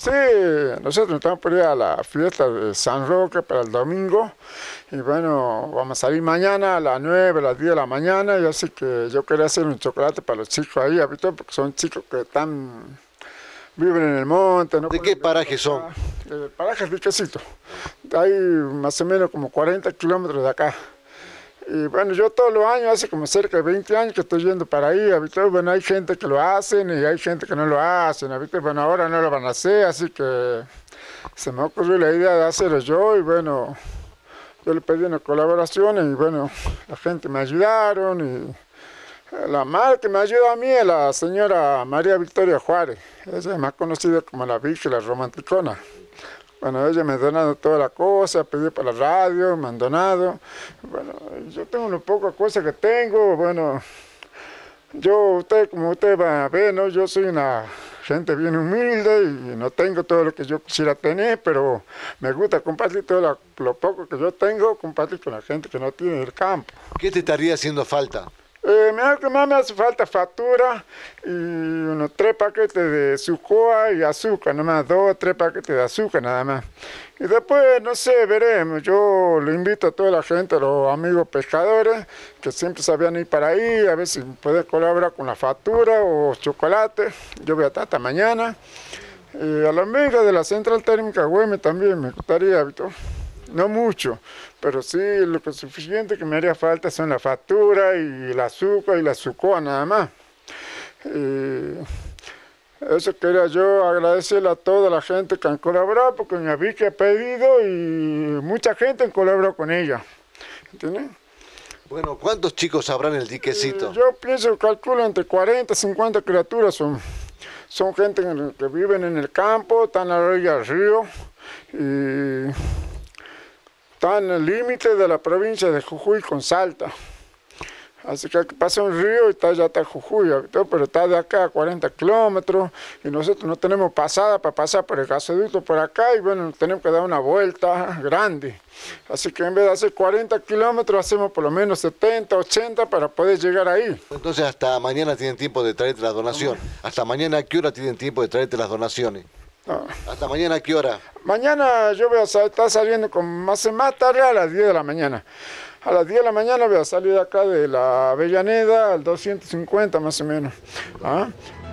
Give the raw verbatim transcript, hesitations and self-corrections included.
Sí, nosotros estamos por ir a la fiesta de San Roque para el domingo y bueno, vamos a salir mañana a las nueve, a las diez de la mañana y así que yo quería hacer un chocolate para los chicos ahí, habitual, porque son chicos que están, viven en el monte. No ¿De qué parajes son? El paraje Riquecito, hay más o menos como cuarenta kilómetros de acá. Y bueno, yo todos los años, hace como cerca de veinte años que estoy yendo para ahí, habitual, bueno, hay gente que lo hacen y hay gente que no lo hacen, habitual, bueno, ahora no lo van a hacer, así que se me ocurrió la idea de hacerlo yo y bueno, yo le pedí una colaboración y bueno, la gente me ayudaron y la madre que me ayuda a mí es la señora María Victoria Juárez, ella es más conocida como la Virgen, la romanticona. Bueno, ella me ha donado toda la cosa, pedí para la radio, me han donado. Bueno, yo tengo unas pocas cosas que tengo, bueno, yo, usted, como usted va a ver, ¿no? Yo soy una gente bien humilde y no tengo todo lo que yo quisiera tener, pero me gusta compartir todo lo, lo poco que yo tengo, compartir con la gente que no tiene el campo. ¿Qué te estaría haciendo falta? Eh, mira que más me hace falta factura y unos tres paquetes de sucoa y azúcar, nomás dos o tres paquetes de azúcar nada más. Y después, no sé, veremos. Yo le invito a toda la gente, a los amigos pescadores, que siempre sabían ir para ahí, a ver si pueden colaborar con la factura o chocolate. Yo voy a estar hasta mañana. Y a la amiga de la Central Térmica Güemes también me gustaría, ¿viste? No mucho, pero sí lo que es suficiente que me haría falta son la factura y el azúcar y la sucoa nada más. Y eso quería yo agradecerle a toda la gente que han colaborado, porque me vi que he pedido y mucha gente ha colaborado con ella. ¿Entiendes? Bueno, ¿cuántos chicos habrán en el diquecito? Eh, yo pienso, calculo entre cuarenta, cincuenta criaturas son. Son gente que viven en el campo, están a la orilla del río y está en el límite de la provincia de Jujuy con Salta. Así que pasa un río y está, ya está Jujuy, pero está de acá a cuarenta kilómetros y nosotros no tenemos pasada para pasar por el gasoducto por acá y bueno, tenemos que dar una vuelta grande. Así que en vez de hacer cuarenta kilómetros, hacemos por lo menos setenta, ochenta para poder llegar ahí. Entonces hasta mañana tienen tiempo de traerte la donación. ¿Hasta mañana a qué hora tienen tiempo de traerte las donaciones? No. ¿Hasta mañana a qué hora? Mañana yo voy a estar saliendo con más, más tarde a las diez de la mañana. A las diez de la mañana voy a salir de acá de la Avellaneda al doscientos cincuenta más o menos. ¿Ah?